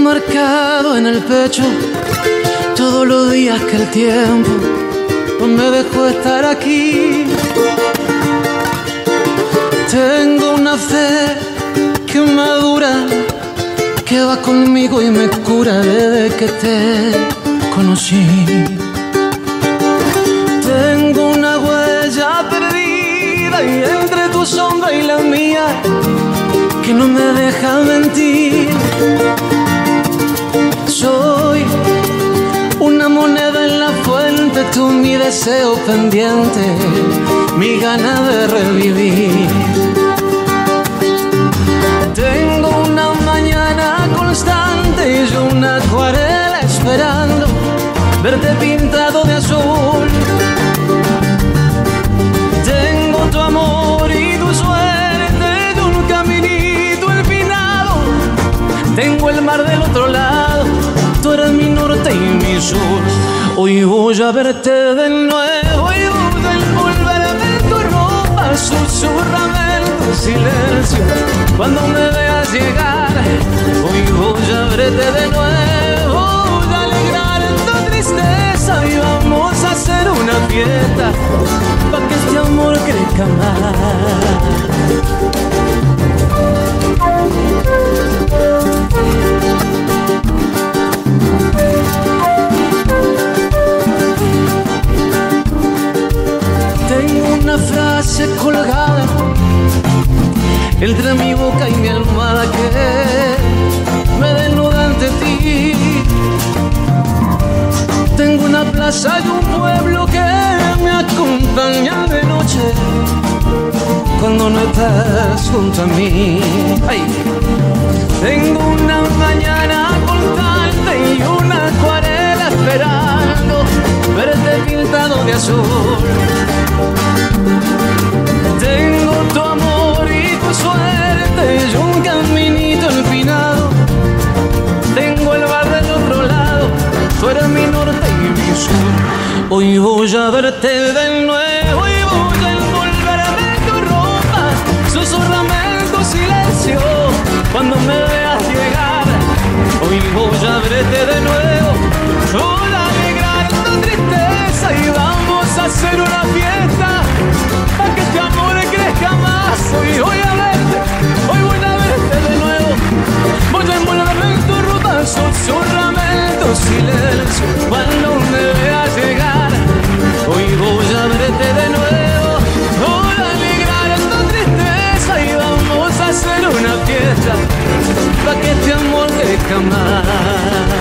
marcado en el pecho todos los días que el tiempo no me dejó estar aquí. Tengo una fe que madura, que va conmigo y me cura desde que te conocí. Tengo una huella perdida y entre tu sombra y la mía que no me deja mentir. Soy una moneda en la fuente, tú mi deseo pendiente, mi gana de revivir. Tengo una mañana constante y yo una acuarela esperando verte pintado de azul. Tengo tu amor y tu suerte de un caminito empinado. Tengo el mar del otro lado, tú eres mi norte y mi sur. Hoy voy a verte de nuevo y voy a envolverme en tu ropa. Susúrrame en tu silencio cuando me veas llegar. Hoy voy a verte de nuevo, voy a alegrar tu tristeza y vamos a hacer una fiesta pa' que este amor crezca más. Tengo una frase colgada entre mi boca y mi almohada que me desnuda ante ti. Tengo una plaza y un pueblo que me acompaña de noche cuando no estás junto a mí. Ay. Tengo una mañana constante y una acuarela esperando verte pintado de azul. Tengo tu amor y tu suerte y un caminito empinado. Tengo el bar del otro lado, tú eres mi norte y mi sur. Hoy voy a verte de nuevo y voy a envolverme en tu ropa. Susúrrame en tu silencio cuando me veas llegar. Hoy voy a verte de nuevo, voy a alegrar tu tristeza y vamos a hacer una fiesta pa' que este amor crezca más. Hoy voy a verte, hoy voy a verte de nuevo. Voy a envolverme en tu ropa, susúrrame en tu silencio cuando me veas llegar. Hoy voy a verte de nuevo, voy a alegrar tu tristeza y vamos a hacer una fiesta pa' que este amor crezca más.